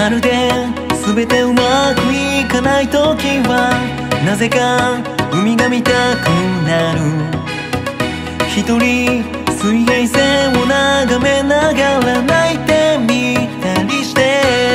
まるで全てうまくいかない時はなぜか海が見たくなる。一人水平線を眺めながら泣いてみたりして、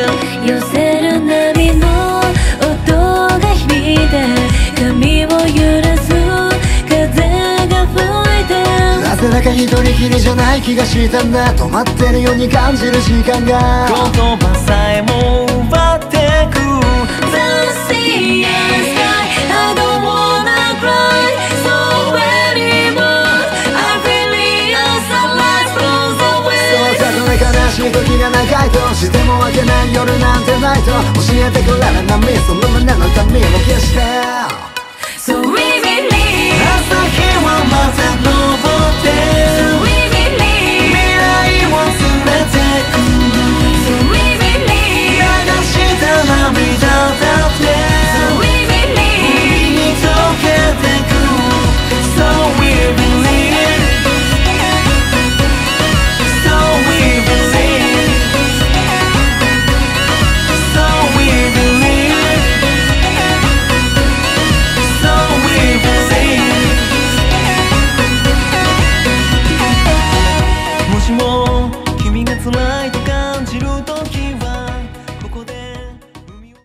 寄せる波の音が響いて髪を揺らす風が吹いて、 なぜだか一人きりじゃない気がしたんだ。止まってるように感じる時間が言葉さえも奪ってく。 The sea and sky, I don't wanna cry so anymore. I feel as the light flows そうた away. とえ悲しい時が長いとしても明けない夜なんてないと教えてくれる波、その胸の痛みを消して